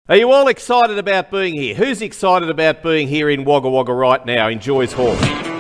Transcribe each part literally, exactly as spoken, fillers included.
Are you all excited about being here? Who's excited about being here in Wagga Wagga right now in Joyce Hall?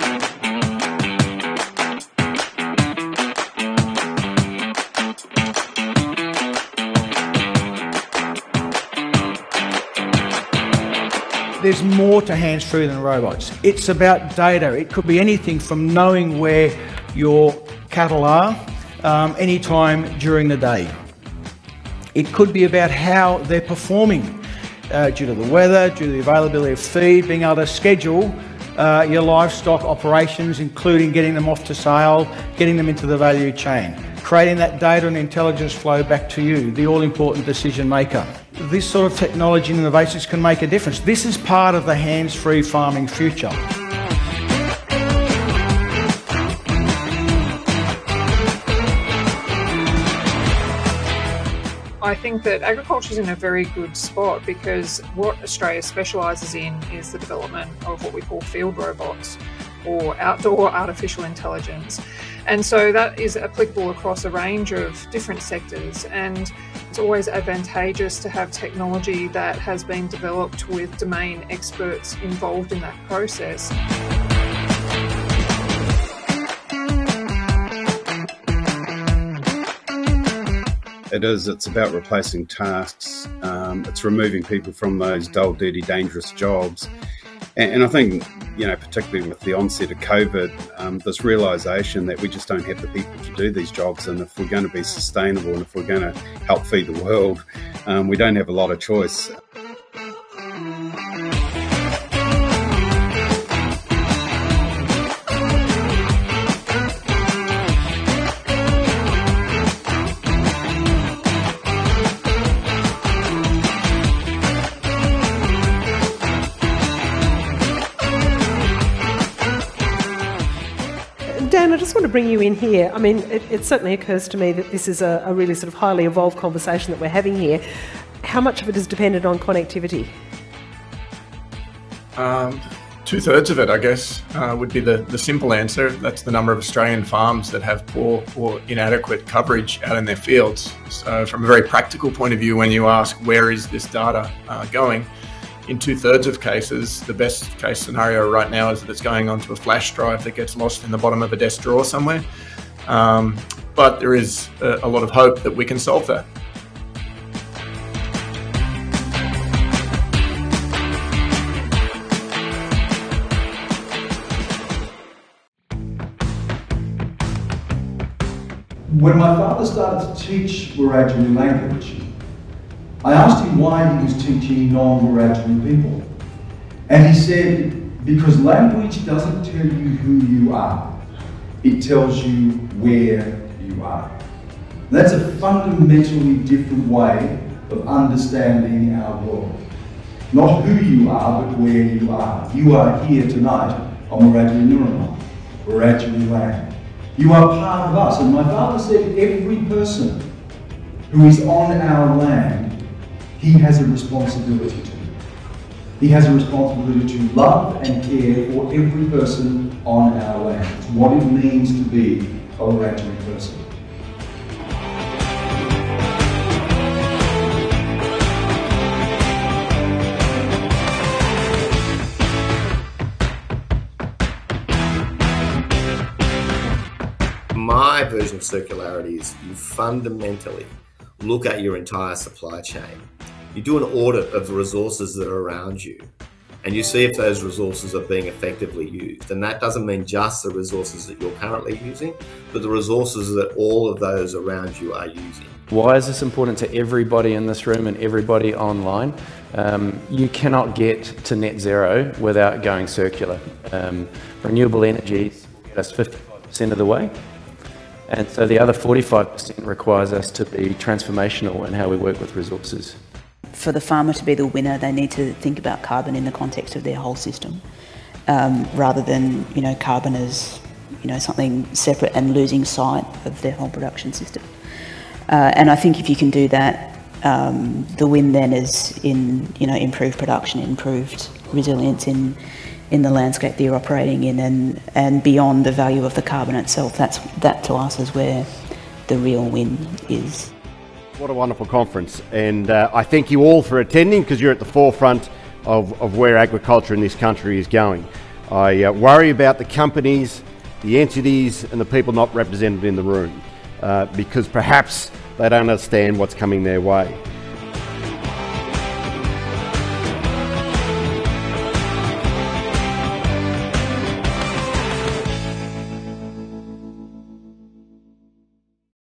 There's more to hands-free than robots. It's about data. It could be anything from knowing where your cattle are um, anytime during the day. It could be about how they're performing uh, due to the weather, due to the availability of feed, being able to schedule uh, your livestock operations, including getting them off to sale, getting them into the value chain, creating that data and intelligence flow back to you, the all-important decision maker. This sort of technology and innovations can make a difference. This is part of the hands-free farming future. I think that agriculture is in a very good spot because what Australia specialises in is the development of what we call field robots or outdoor artificial intelligence. And so that is applicable across a range of different sectors, and it's always advantageous to have technology that has been developed with domain experts involved in that process. It is, it's about replacing tasks, um, it's removing people from those dull, dirty, dangerous jobs. And, and I think, you know, particularly with the onset of COVID, um, this realisation that we just don't have the people to do these jobs, and if we're going to be sustainable and if we're going to help feed the world, um, we don't have a lot of choice. Dan, I just want to bring you in here. I mean, it, it certainly occurs to me that this is a, a really sort of highly evolved conversation that we're having here. How much of it is dependent on connectivity? Um, two-thirds of it, I guess, uh, would be the, the simple answer. That's the number of Australian farms that have poor or inadequate coverage out in their fields. So from a very practical point of view, when you ask where is this data uh, going, in two-thirds of cases, the best case scenario right now is that it's going onto a flash drive that gets lost in the bottom of a desk drawer somewhere. Um, but there is a, a lot of hope that we can solve that. When my father started to teach Wiradjuri language, I asked him why he was teaching non-Wiradjuri people. And he said, because language doesn't tell you who you are, it tells you where you are. That's a fundamentally different way of understanding our world. Not who you are, but where you are. You are here tonight on Wiradjuri Nurunga, Wiradjuri land. You are part of us. And my father said every person who is on our land, he has a responsibility to. He has a responsibility to love and care for every person on our land. It's what it means to be a Wiradjuri person. My version of circularity is you fundamentally look at your entire supply chain. You do an audit of the resources that are around you, and you see if those resources are being effectively used. And that doesn't mean just the resources that you're currently using, but the resources that all of those around you are using. Why is this important to everybody in this room and everybody online? Um, you cannot get to net zero without going circular. Um, renewable energies will get us fifty-five percent of the way. And so the other forty-five percent requires us to be transformational in how we work with resources. For the farmer to be the winner, they need to think about carbon in the context of their whole system, um, rather than, you know, carbon as, you know, something separate and losing sight of their whole production system. Uh, and I think if you can do that, um, the win then is in, you know, improved production, improved resilience in in the landscape that you're operating in, and and beyond the value of the carbon itself. That's that to us is where the real win is. What a wonderful conference, and uh, I thank you all for attending because you're at the forefront of, of where agriculture in this country is going. I uh, worry about the companies, the entities and the people not represented in the room uh, because perhaps they don't understand what's coming their way.